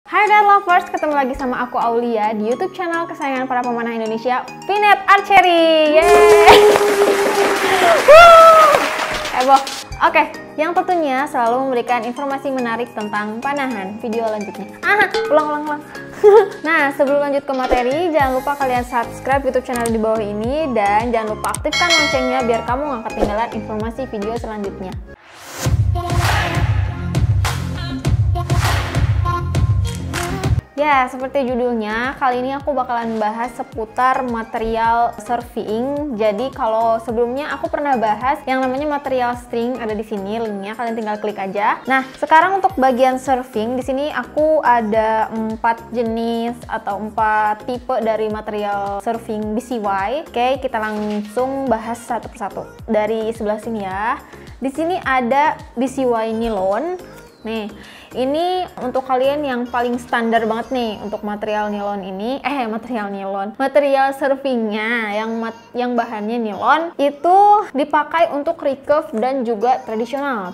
Hai Dad Lovers, ketemu lagi sama aku Aulia di YouTube channel kesayangan para pemanah Indonesia, Vinet Archery. Yeay! Heboh. Oke, yang tentunya selalu memberikan informasi menarik tentang panahan. Video lanjutnya. Ulang. Nah, sebelum lanjut ke materi, jangan lupa kalian subscribe YouTube channel di bawah ini dan jangan lupa aktifkan loncengnya biar kamu nggak ketinggalan informasi video selanjutnya. Ya, seperti judulnya, kali ini aku bakalan bahas seputar material surfing. Jadi kalau sebelumnya aku pernah bahas yang namanya material string, ada di sini linknya, kalian tinggal klik aja. Nah, sekarang untuk bagian surfing, di sini aku ada 4 jenis atau 4 tipe dari material surfing BCY. Oke, kita langsung bahas satu persatu. Dari sebelah sini ya. Di sini ada BCY nylon. Nih, ini untuk kalian yang paling standar banget nih untuk material nilon ini, material surfingnya yang bahannya nilon itu dipakai untuk recurve dan juga tradisional.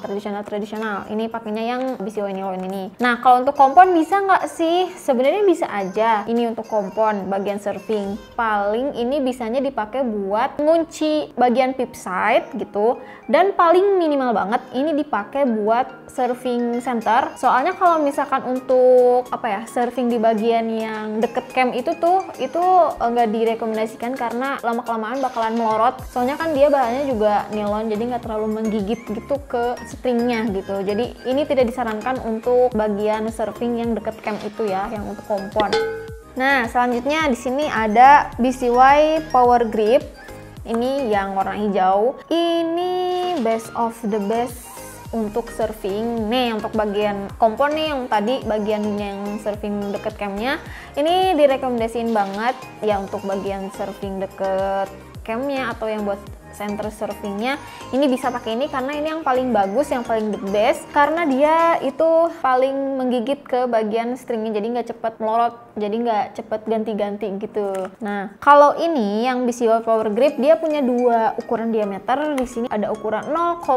Ini pakainya yang BCY nilon ini. Nah, kalau untuk kompon bisa nggak sih? Sebenarnya bisa aja. Ini untuk kompon bagian surfing. Paling ini bisanya dipakai buat ngunci bagian pip side gitu. Dan paling minimal banget ini dipakai buat surfing center. Soalnya kalau misalkan untuk surfing di bagian yang deket cam itu nggak direkomendasikan karena lama-kelamaan bakalan melorot. Soalnya kan dia bahannya juga nilon, jadi nggak terlalu menggigit gitu ke stringnya gitu. Jadi ini tidak disarankan untuk bagian surfing yang deket cam itu ya, yang untuk kompon. Nah, selanjutnya di sini ada BCY Power Grip. Ini yang warna hijau. Ini best of the best untuk surfing. Nih untuk bagian kompon nih, yang tadi bagian yang surfing deket camnya ini direkomendasiin banget ya untuk bagian surfing deket camnya atau yang buat center surfingnya. Ini bisa pakai ini karena ini yang paling bagus, yang paling the best, karena dia itu paling menggigit ke bagian stringnya, jadi nggak cepet melorot, jadi nggak cepet ganti-ganti gitu. Nah, kalau ini yang BCY Power Grip dia punya dua ukuran diameter. Di sini ada ukuran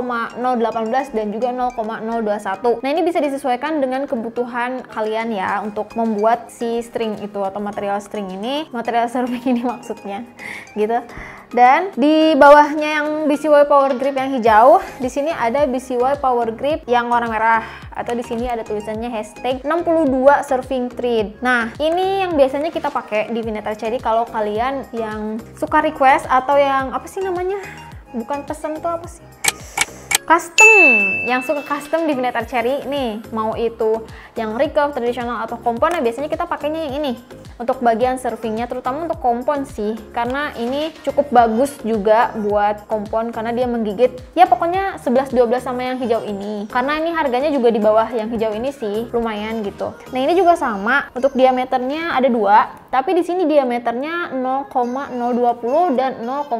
0,018 dan juga 0,021. Nah, ini bisa disesuaikan dengan kebutuhan kalian ya untuk membuat si string itu atau material string ini, material surfing ini maksudnya gitu. Dan di bawahnya yang BCY Power Grip yang hijau, di sini ada BCY Power Grip yang warna merah, atau di sini ada tulisannya hashtag 62 surfing thread. Nah, ini yang biasanya kita pakai di Vinet Archery kalau kalian yang suka request atau yang apa sih namanya? Bukan pesan tuh apa sih? Custom, yang suka custom di Vinet Archery nih, mau itu yang recurve, tradisional atau kompon, nah biasanya kita pakainya yang ini untuk bagian surfingnya, terutama untuk kompon sih, karena ini cukup bagus juga buat kompon karena dia menggigit. Ya pokoknya 11-12 sama yang hijau ini, karena ini harganya juga di bawah yang hijau ini sih, lumayan gitu. Nah, ini juga sama, untuk diameternya ada 2, tapi di sini diameternya 0,020 dan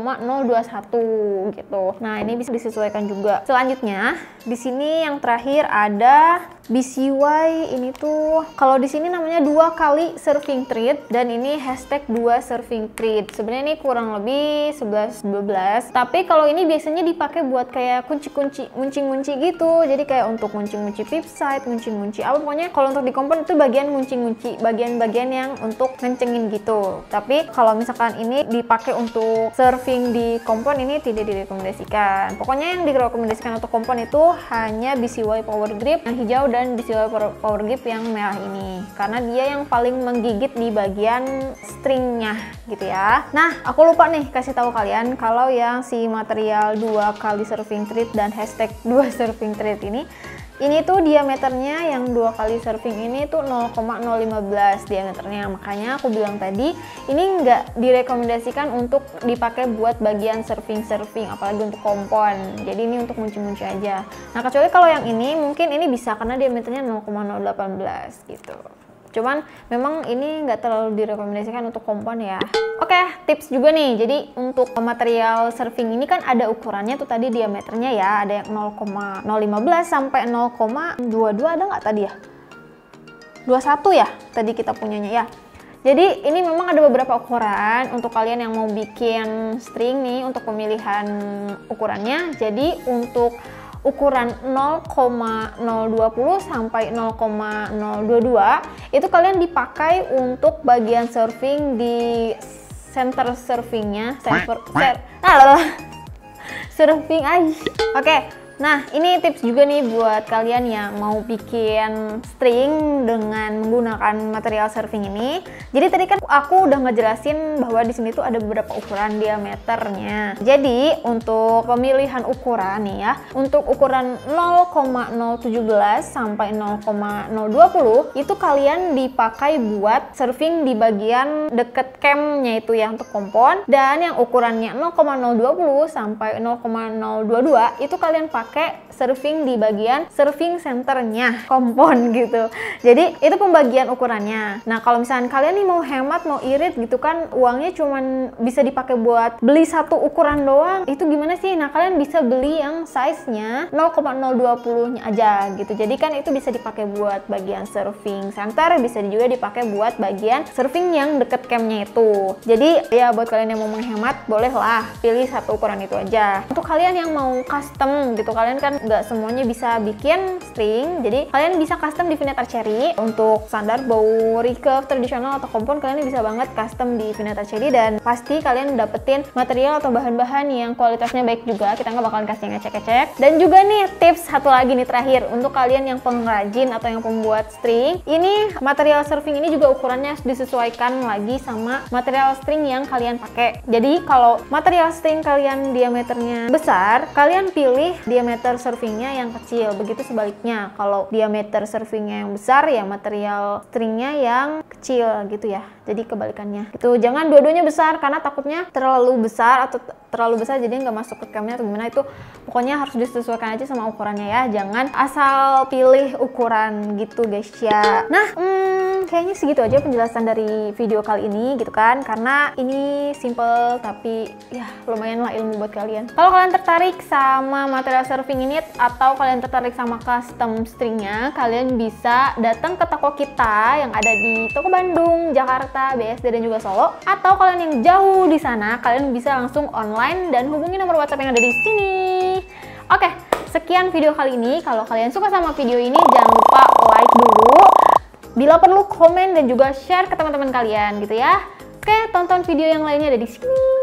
0,021 gitu. Nah, ini bisa disesuaikan juga. Selanjutnya, di sini yang terakhir ada BCY ini tuh, kalau di sini namanya 2 kali surfing thread dan ini hashtag 2 surfing thread. Sebenarnya ini kurang lebih 11-12, tapi kalau ini biasanya dipakai buat kayak ngunci-ngunci gitu. Jadi kayak untuk ngunci-ngunci pip side, ngunci-ngunci apa, pokoknya kalau untuk di kompon itu bagian ngunci-ngunci, bagian-bagian yang untuk ngencengin gitu. Tapi kalau misalkan ini dipakai untuk surfing di kompon, ini tidak direkomendasikan. Pokoknya yang direkomendasikan untuk kompon itu hanya BCY Power Grip yang hijau dan BCY Power Grip yang merah ini, karena dia yang paling menggigit di bagian stringnya gitu ya. Nah, aku lupa nih kasih tahu kalian kalau yang si material 2 kali surfing thread dan hashtag 2 surfing thread ini tuh diameternya yang 2 kali surfing ini tuh 0,015 diameternya. Makanya aku bilang tadi ini nggak direkomendasikan untuk dipakai buat bagian surfing apalagi untuk kompon. Jadi ini untuk munci-munci aja. Nah, kecuali kalau yang ini mungkin ini bisa karena diameternya 0,018 gitu. Cuman memang ini nggak terlalu direkomendasikan untuk kompon ya. Oke, tips juga nih. Jadi untuk material surfing ini kan ada ukurannya tuh tadi diameternya ya. Ada yang 0,015 sampai 0,22 ada nggak tadi ya? 21 ya tadi kita punyanya ya. Jadi ini memang ada beberapa ukuran untuk kalian yang mau bikin string nih untuk pemilihan ukurannya. Jadi untuk ukuran 0,020 sampai 0,022 itu kalian dipakai untuk bagian serving di center servingnya, serving aja. Oke. Nah, ini tips juga nih buat kalian yang mau bikin string dengan menggunakan material serving ini. Jadi tadi kan aku udah ngejelasin bahwa di sini tuh ada beberapa ukuran diameternya. Jadi untuk pemilihan ukuran nih ya, untuk ukuran 0,017 sampai 0,020 itu kalian dipakai buat serving di bagian deket camnya itu ya untuk kompon, dan yang ukurannya 0,020 sampai 0,022 itu kalian pakai serving di bagian serving centernya kompon gitu. Jadi itu pembagian ukurannya. Nah kalau misalnya kalian nih mau hemat, mau irit gitu kan, uangnya cuman bisa dipakai buat beli satu ukuran doang, itu gimana sih? Nah kalian bisa beli yang size-nya 0,020 nya aja gitu. Jadi kan itu bisa dipakai buat bagian serving center, bisa juga dipakai buat bagian serving yang deket camnya itu. Jadi ya buat kalian yang mau menghemat, bolehlah pilih satu ukuran itu aja. Untuk kalian yang mau custom gitu, kalian kan nggak semuanya bisa bikin string, jadi kalian bisa custom di Vinetar Cherry. Untuk standar, bow, recurve, tradisional atau kompon, kalian bisa banget custom di Vinetar Cherry, dan pasti kalian dapetin material atau bahan-bahan yang kualitasnya baik juga. Kita nggak bakalan kasih ngecek-ngecek. Dan juga nih tips satu lagi nih terakhir, untuk kalian yang pengrajin atau yang pembuat string, ini material serving ini juga ukurannya harus disesuaikan lagi sama material string yang kalian pakai. Jadi kalau material string kalian diameternya besar, kalian pilih diameter servingnya yang kecil. Begitu sebaliknya, kalau diameter servingnya yang besar ya material stringnya yang kecil gitu ya. Jadi kebalikannya itu, jangan dua-duanya besar karena takutnya terlalu besar atau terlalu besar jadi nggak masuk ke camnya atau gimana. Itu pokoknya harus disesuaikan aja sama ukurannya ya, jangan asal pilih ukuran gitu guys ya. Nah kayaknya segitu aja penjelasan dari video kali ini gitu kan, karena ini simple tapi ya lumayan lah ilmu buat kalian. Kalau kalian tertarik sama material serving ini atau kalian tertarik sama custom stringnya, kalian bisa datang ke toko kita yang ada di Toko Bandung, Jakarta, BSD, dan juga Solo. Atau kalian yang jauh di sana, kalian bisa langsung online dan hubungi nomor WhatsApp yang ada di sini. Oke, sekian video kali ini. Kalau kalian suka sama video ini, jangan lupa like dulu. Bila perlu komen dan juga share ke teman-teman kalian gitu ya. Oke, tonton video yang lainnya ada di sini.